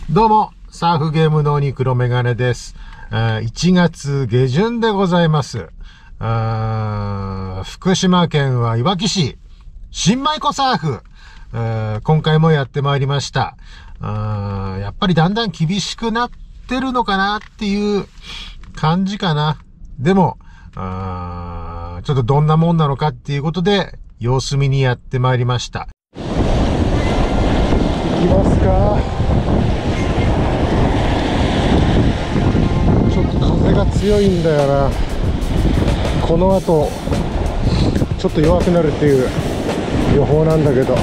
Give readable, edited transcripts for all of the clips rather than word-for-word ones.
どうも、サーフゲームの鬼黒メガネです。1月下旬でございます。福島県はいわき市、新米湖サーフ。今回もやってまいりました。やっぱりだんだん厳しくなってるのかなっていう感じかな。でも、ちょっとどんなもんなのかっていうことで、様子見にやってまいりました。行きますか。ちょっと風が強いんだよな。この後ちょっと弱くなるっていう予報なんだけど、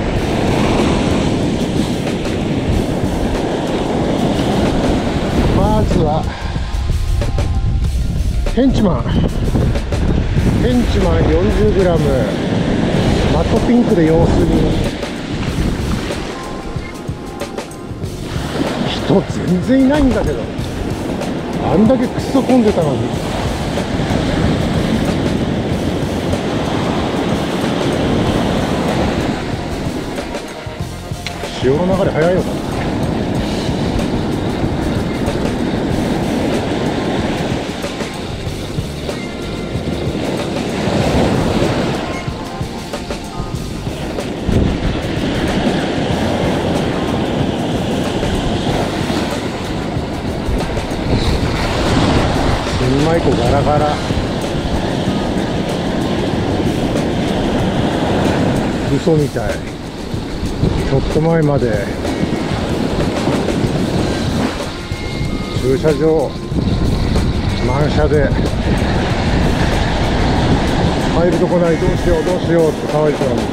まずはヘンチマン 40g マットピンクで様子に。人全然いないんだけど、あんだけクソ混んでたのに。潮の流れ早いのかな。新米湖ガラガラ。嘘みたい。ちょっと前まで駐車場満車で入るとこない、どうしようどうしようって騒いでたのに、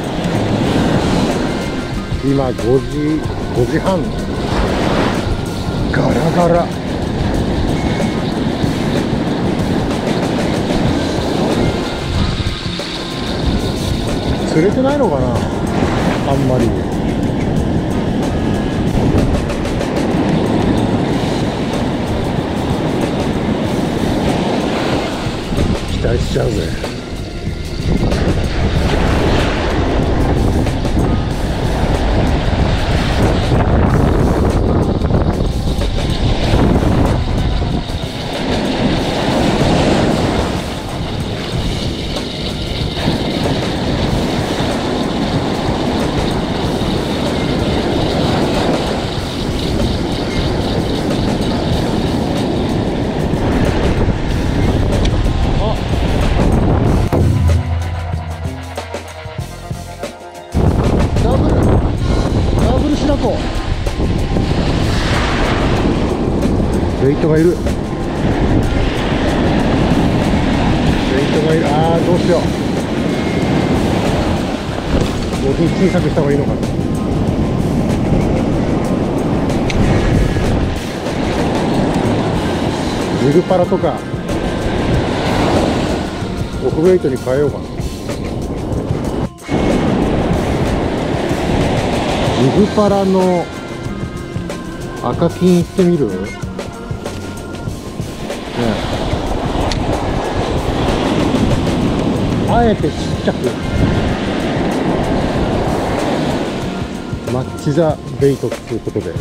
今5時半、ガラガラ。釣れてないのかな、あんまり。期待しちゃうぜ。ベイトがいる。ああ、どうしよう。もう小さくした方がいいのかな。ジグパラとかオフベイトに変えようかな。ジグパラの赤金いってみる？あえてちっちゃくマッチザベイトっていうことで、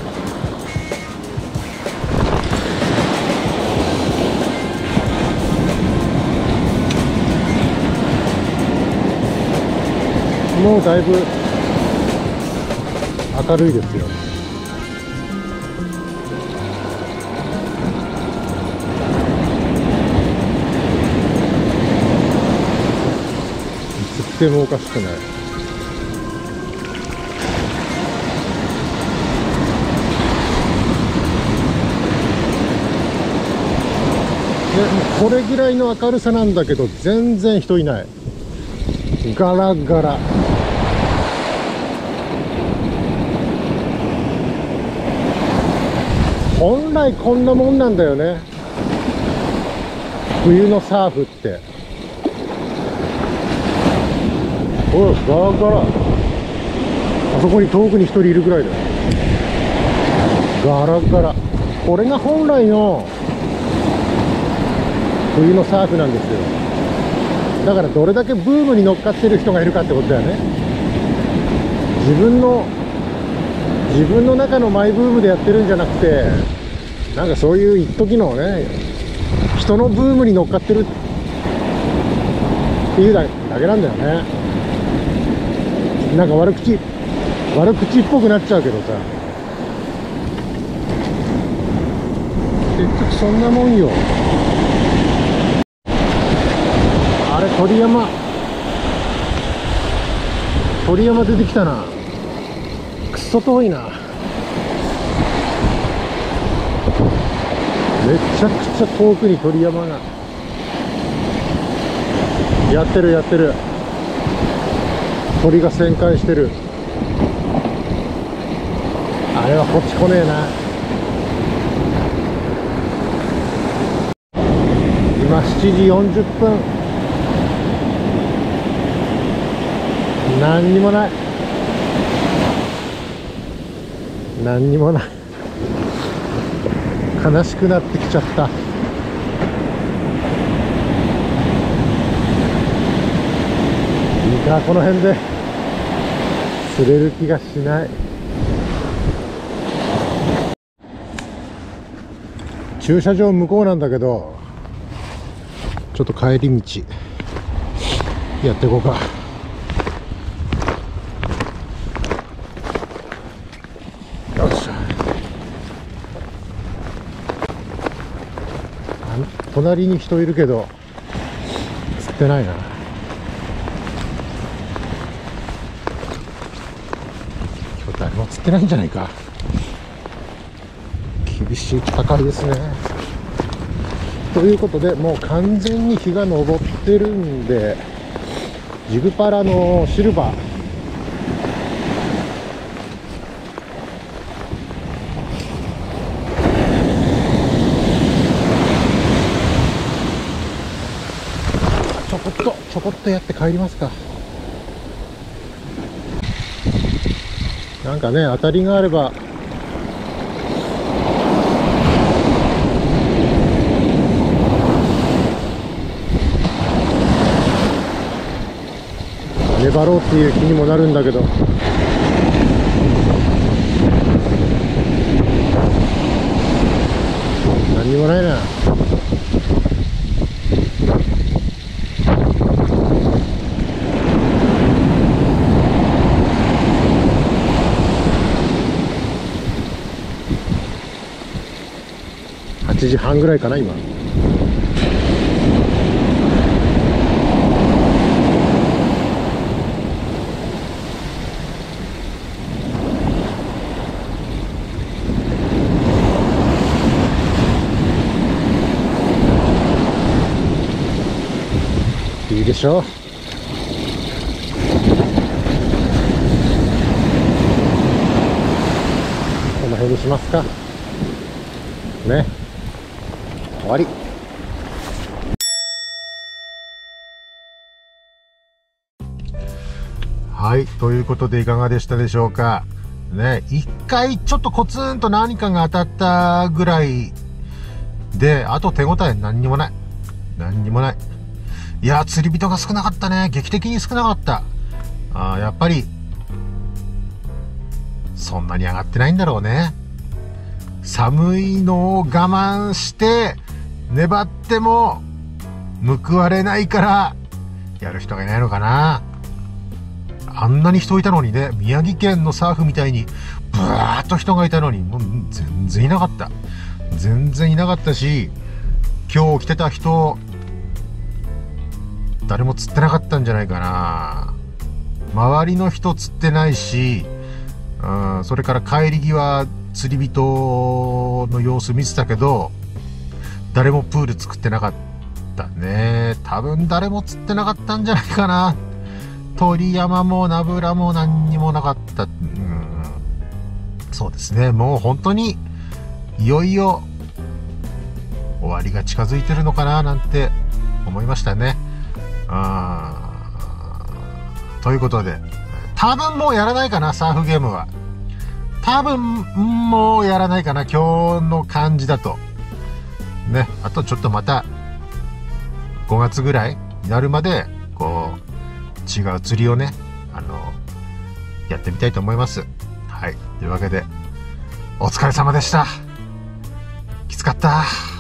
もうだいぶ明るいですよ。いつでもおかしくない。これぐらいの明るさなんだけど全然人いない。ガラガラ。本来こんなもんなんだよね、冬のサーフって。おい、ガラガラ。あそこに遠くに一人いるぐらいだよ。ガラガラ。これが本来の冬のサーフなんですよ。だからどれだけブームに乗っかってる人がいるかってことだよね。自分の自分の中のマイブームでやってるんじゃなくて、なんかそういう一時のね、人のブームに乗っかってるっていうだけなんだよね。なんか悪口っぽくなっちゃうけどさ、結局そんなもんよ。あれ、鳥山出てきたな。くっそ遠いな。めちゃくちゃ遠くに鳥山がやってる。鳥が旋回してる。あれはこっち来ねえな。今7時40分。何にもない。悲しくなってきちゃった。いいか、この辺で釣れる気がしない。駐車場向こうなんだけど、ちょっと帰り道やっていこうか。よっしゃ。隣に人いるけど釣ってないな。今日誰も釣ってないんじゃないか。厳しい戦いですね。ということで、もう完全に日が昇ってるんで、ジグパラのシルバー、ちょこっとやって帰りますか。なんかね、当たりがあれば粘ろうっていう気にもなるんだけど、何にもないな。8時半ぐらいかな今。いいでしょう。この辺にしますかね。終わり。はい、ということでいかがでしたでしょうかね。一回ちょっとコツンと何かが当たったぐらいで、あと手応え何にもない。いや、釣り人が少なかったね。劇的に少なかった。やっぱりそんなに上がってないんだろうね。寒いのを我慢して粘っても報われないからやる人がいないのかな。あんなに人いたのにね、宮城県のサーフみたいにブワーッと人がいたのに、もう全然いなかったし、今日来てた人誰も釣ってなかったんじゃないかな。周りの人釣ってないし、それから帰り際釣り人の様子見てたけど、誰もプール作ってなかったね。多分誰も釣ってなかったんじゃないかな。鳥山もナブラも何にもなかった。そうですね。もう本当にいよいよ終わりが近づいてるのかななんて思いましたね。ということで、多分もうやらないかな、サーフゲームは。多分もうやらないかな、今日の感じだとね。あとちょっとまた5月ぐらいになるまでこう違う釣りをね、やってみたいと思います。はい。 はい。というわけで、お疲れ様でした。きつかった。